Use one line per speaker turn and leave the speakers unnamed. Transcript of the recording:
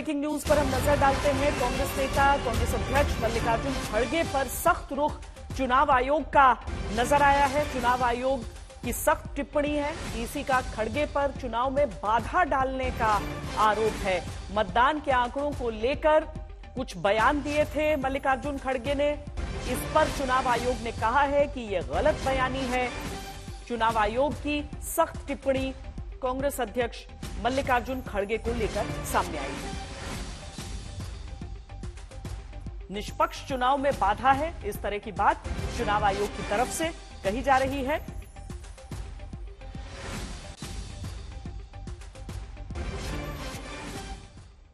Breaking news पर हम नजर डालते हैं। कांग्रेस नेता कांग्रेस अध्यक्ष मल्लिकार्जुन खड़गे पर सख्त रुख चुनाव आयोग का नजर आया है। चुनाव आयोग की सख्त टिप्पणी है। ईसी का खड़गे पर चुनाव में बाधा डालने का आरोप है। मतदान के आंकड़ों को लेकर कुछ बयान दिए थे मल्लिकार्जुन खड़गे ने। इस पर चुनाव आयोग ने कहा है कि यह गलत बयानी है। चुनाव आयोग की सख्त टिप्पणी कांग्रेस अध्यक्ष मल्लिकार्जुन खड़गे को लेकर सामने आई है। निष्पक्ष चुनाव में बाधा है, इस तरह की बात चुनाव आयोग की तरफ से कही जा रही है।